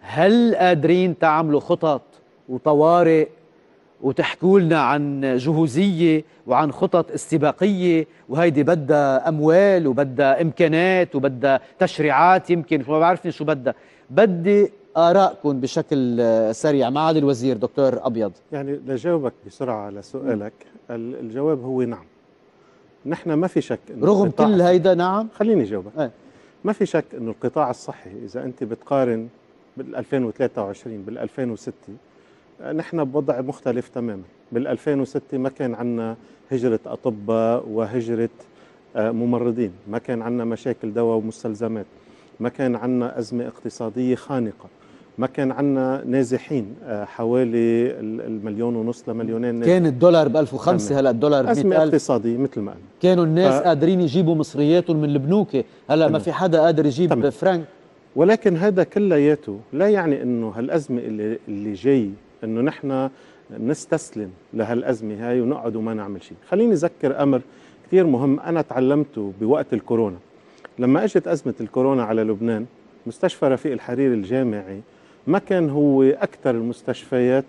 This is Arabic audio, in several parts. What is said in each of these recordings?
هل قادرين تعملوا خطط وطوارئ وتحكوا لنا عن جهوزية وعن خطط استباقية، وهيدي بدها أموال وبدها إمكانات وبدها تشريعات، يمكن ما بعرفني شو بدي آرائكم بشكل سريع. معالي الوزير دكتور أبيض. يعني لجاوبك بسرعة على سؤالك، الجواب هو نعم. نحن ما في شك إنه رغم كل هيدا نعم. خليني جاوبك. ما في شك إنه القطاع الصحي إذا أنت بتقارن بال 2023 بال 2006 نحن بوضع مختلف تماما. بال 2006 ما كان عندنا هجرة أطباء وهجرة ممرضين، ما كان عندنا مشاكل دواء ومستلزمات، ما كان عندنا أزمة اقتصادية خانقة، ما كان عندنا نازحين حوالي المليون ونص لمليونين نازح. كان الدولار ب 1005، هلا الدولار ب 100,000. أزمة اقتصادية مثل ما قلنا. كانوا الناس قادرين يجيبوا مصرياتهم من البنوك، هلا ما في حدا قادر يجيب فرنك. ولكن هذا كلياته لا يعني انه هالازمه اللي جاي انه نحن نستسلم لهالازمه هاي ونقعد وما نعمل شيء. خليني اذكر امر كثير مهم انا تعلمته بوقت الكورونا. لما اجت ازمه الكورونا على لبنان، مستشفى رفيق الحريري الجامعي ما كان هو اكثر المستشفيات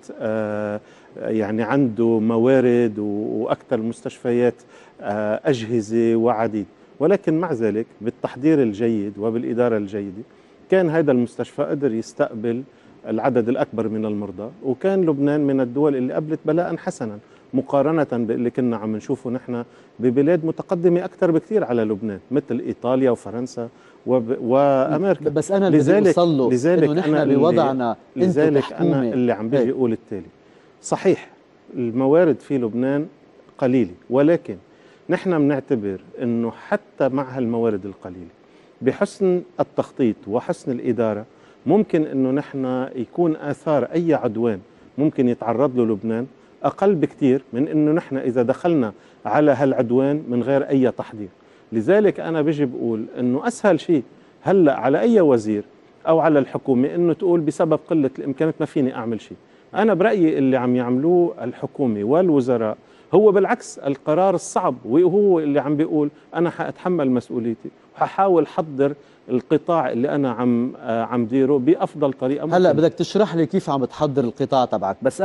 يعني عنده موارد واكثر المستشفيات اجهزه وعديد، ولكن مع ذلك بالتحضير الجيد وبالاداره الجيده كان هذا المستشفى قدر يستقبل العدد الأكبر من المرضى، وكان لبنان من الدول اللي قبلت بلاء حسنا مقارنة باللي كنا عم نشوفه نحن ببلاد متقدمة أكثر بكثير على لبنان مثل إيطاليا وفرنسا وأمريكا. بس أنا اللي بدي أوصل له إنه نحن بوضعنا، لذلك أنا اللي عم بيجي أقول التالي: صحيح الموارد في لبنان قليلة، ولكن نحن بنعتبر إنه حتى مع هالموارد القليلة بحسن التخطيط وحسن الإدارة ممكن أنه نحن يكون آثار أي عدوان ممكن يتعرض له لبنان أقل بكتير من أنه نحن إذا دخلنا على هالعدوان من غير أي تحضير. لذلك أنا بيجي بقول أنه أسهل شيء هلأ على أي وزير أو على الحكومة أنه تقول بسبب قلة الإمكانات ما فيني أعمل شيء. أنا برأيي اللي عم يعملوه الحكومة والوزراء هو بالعكس القرار الصعب، وهو اللي عم بيقول أنا حأتحمل مسؤوليتي وححاول حضر القطاع اللي أنا عم ديره بأفضل طريقة. هلأ بدك تشرح لي كيف عم تحضر القطاع تبعك. بس